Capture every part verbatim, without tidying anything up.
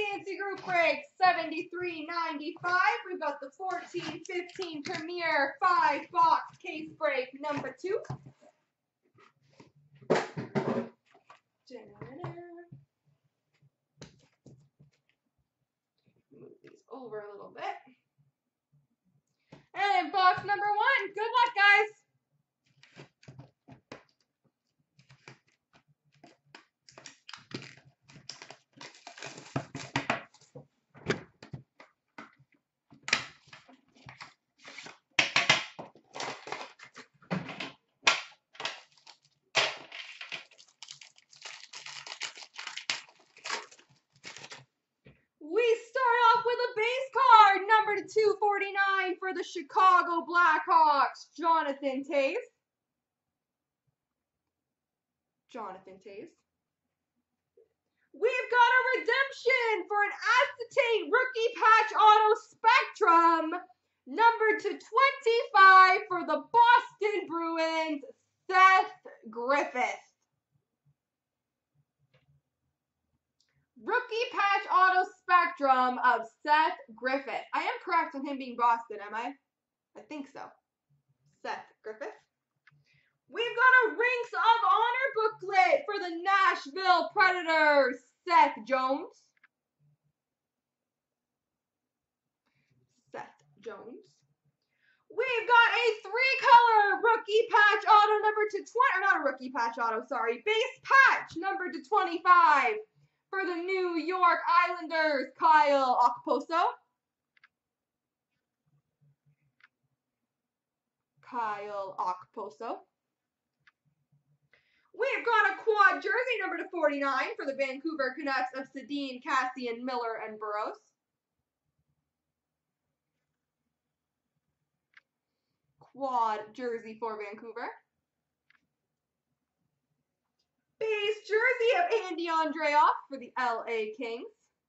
Fancy Group Break seventy-three ninety-five. We've got the fourteen fifteen Premier five box case break number two. Move these over a little bit. And box number one. Good luck, guys. We start off with a base card, number to two forty-nine for the Chicago Blackhawks, Jonathan Toews. Jonathan Toews. We've got a redemption for an acetate rookie patch auto spectrum, number to twenty-five for the Boston Bruins, Seth Griffith. Rookie patch auto spectrum of Seth Griffith. I am correct on him being Boston, am I? I think so. Seth Griffith. We've got a Rinks of Honor booklet for the Nashville Predators, Seth Jones. Seth Jones. We've got a three-color rookie patch auto number to twenty, or not a rookie patch auto, sorry, base patch number to twenty-five. For the New York Islanders, Kyle Okposo. Kyle Okposo. We've got a quad jersey number to forty-nine for the Vancouver Canucks of Sedin, Cassian, Miller, and Burrows. Quad jersey for Vancouver. Base jersey of Andy Andreoff for the L A Kings.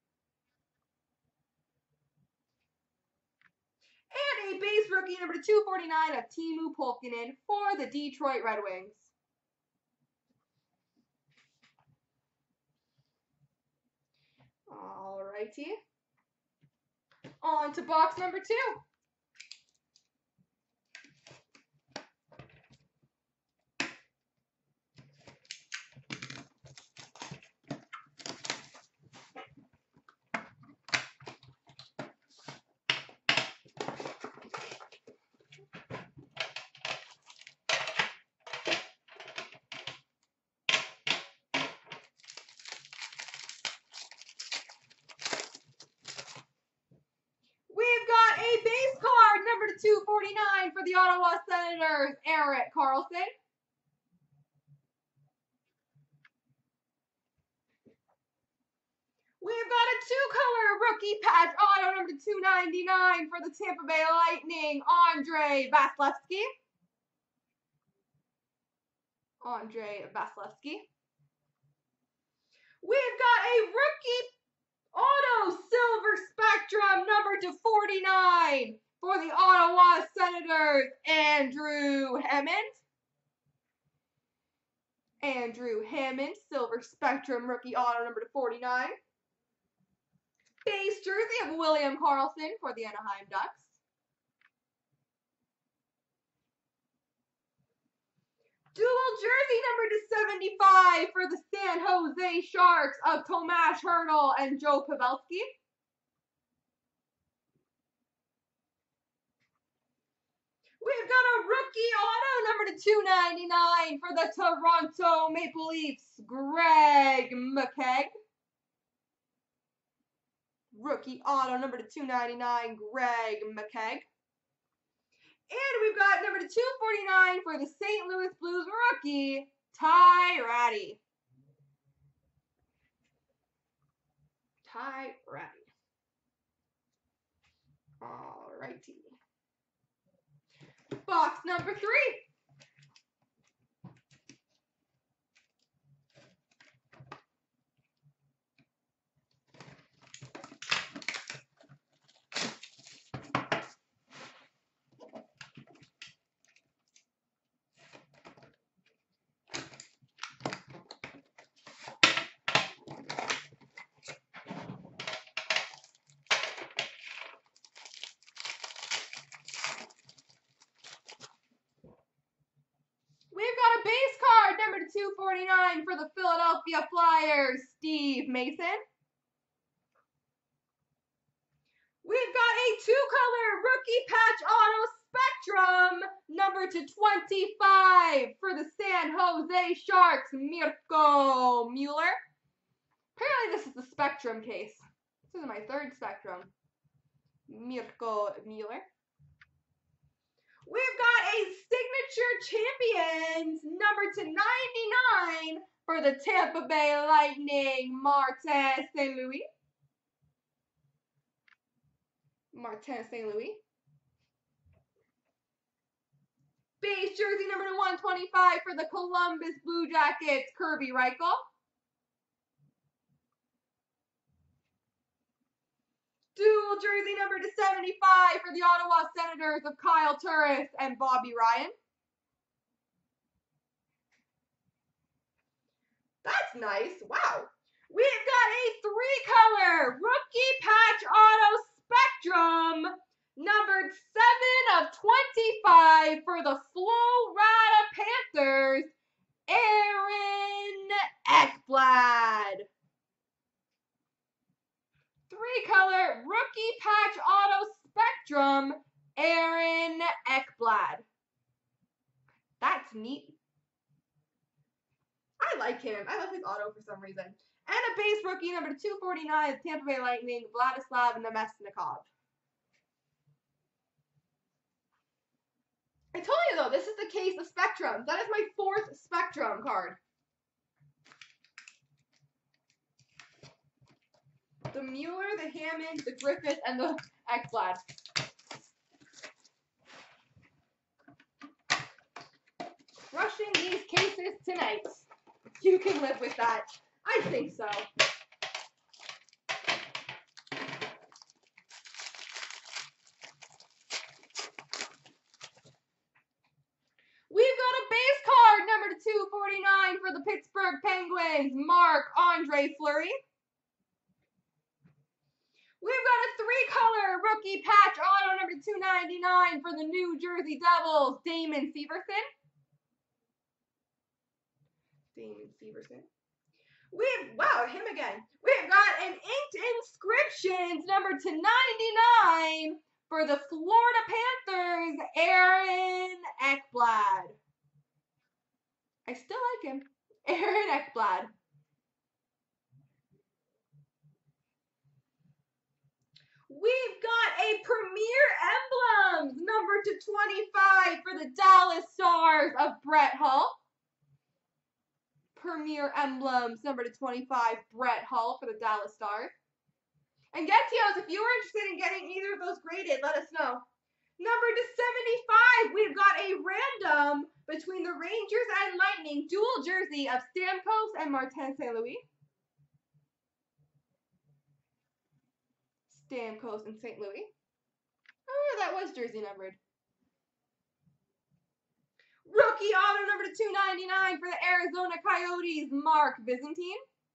And a base rookie number two forty-nine of Teemu Pulkkinen for the Detroit Red Wings. Alrighty. On to box number two. Number two forty-nine for the Ottawa Senators, Erik Karlsson. We've got a two-color rookie patch auto number two ninety-nine for the Tampa Bay Lightning, Andrei Vasilevskiy. Andrei Vasilevskiy. We've got a rookie auto silver spectrum number to forty-nine. For the Ottawa Senators, Andrew Hammond. Andrew Hammond, Silver Spectrum rookie auto number to forty-nine. Base jersey of William Karlsson for the Anaheim Ducks. Dual jersey number to seventy-five for the San Jose Sharks of Tomas Hertl and Joe Pavelski. We've got a rookie auto number to two ninety-nine for the Toronto Maple Leafs, Greg McKegg. Rookie auto number to two ninety-nine, Greg McKegg. And we've got number to two forty-nine for the Saint Louis Blues rookie, Ty Rattie. Ty Rattie. Alrighty. Box number three. forty-nine for the Philadelphia Flyers, Steve Mason. We've got a two-color rookie patch auto spectrum, number to twenty-five for the San Jose Sharks, Mirco Mueller. Apparently this is the spectrum case. This is my third spectrum. Mirco Mueller. We've got a signature champions, number to ninety-nine for the Tampa Bay Lightning, Martin Saint Louis. Martin Saint Louis. Base jersey number to one twenty-five for the Columbus Blue Jackets, Kirby Reichel. Dual jersey number to seventy-five for the Ottawa Senators of Kyle Turris and Bobby Ryan. That's nice. Wow. We've got a three-color rookie patch auto spectrum, numbered seven of twenty-five for the Florida Panthers, Aaron Ekblad. Three-color rookie patch auto spectrum, Aaron Ekblad. That's neat. I like him. I like his auto for some reason. And a base rookie number two forty-nine, Tampa Bay Lightning, Vladislav Namestnikov. I told you though, this is the case of spectrums. That is my fourth spectrum card. The Mueller, the Hammond, the Griffith, and the Ekblad. Crushing these cases tonight. You can live with that. I think so. We've got a base card, number two forty-nine for the Pittsburgh Penguins, Marc-Andre Fleury. We've got a three-color rookie patch auto, number two ninety-nine for the New Jersey Devils, Damon Severson. Damon Severson. We've, wow, him again. We've got an inked inscriptions, number to ninety-nine for the Florida Panthers, Aaron Ekblad. I still like him. Aaron Ekblad. We've got a Premier Emblems, number to twenty-five for the Dallas Stars of Brett Hull. Premier Emblems, number to twenty-five, Brett Hull for the Dallas Stars. And Getios, if you were interested in getting either of those graded, let us know. Number to seventy-five, we've got a random between the Rangers and Lightning dual jersey of Stamkos and Martin Saint Louis. Stamkos and Saint Louis. Oh, that was jersey numbered. Rookie auto number to two ninety-nine for the Arizona Coyotes, Mark Byzantine.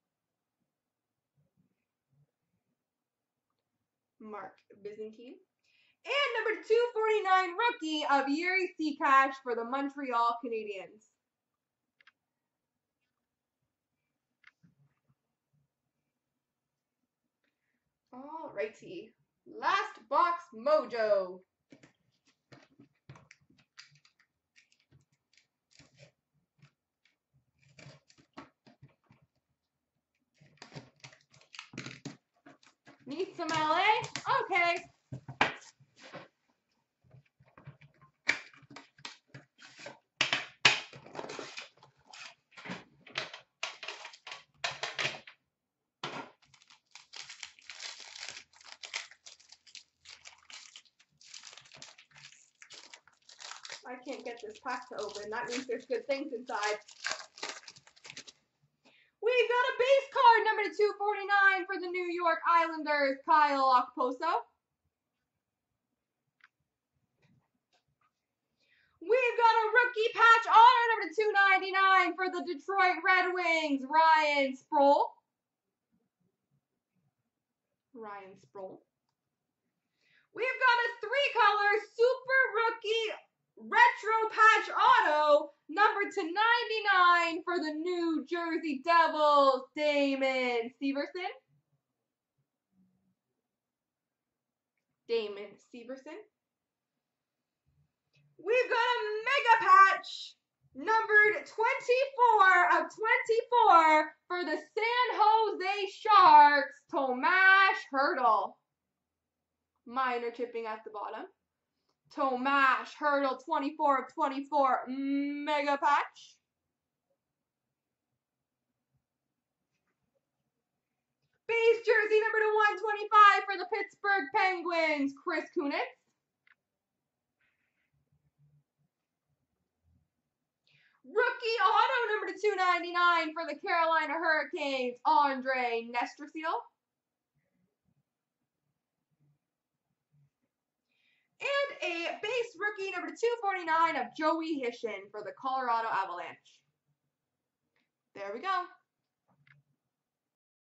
Mark Byzantine. And number two forty-nine rookie of Yuri Seacash for the Montreal Canadiens. Alrighty. Last box mojo. Need some L A? Okay. I can't get this pack to open. That means there's good things inside. We've got a base card, number to two forty-nine for the New York Islanders, Kyle Okposo. We've got a rookie patch auto, number to two ninety-nine for the Detroit Red Wings, Ryan Sproul. Ryan Sproul. We've got a three-color super rookie retro patch auto, number to ninety-nine for the New Jersey Devils, Damon Severson. Damon Severson. We've got a mega patch, numbered twenty-four of twenty-four for the San Jose Sharks, Tomas Hertl. Minor chipping at the bottom. Tomas Hertl, twenty-four of twenty-four, mega patch. Base jersey number to one twenty-five for the Pittsburgh Penguins, Chris Kunitz. Rookie auto number to two ninety-nine for the Carolina Hurricanes, Andre Nestrasil. And a base rookie number two forty-nine of Joey Hishin for the Colorado Avalanche. There we go.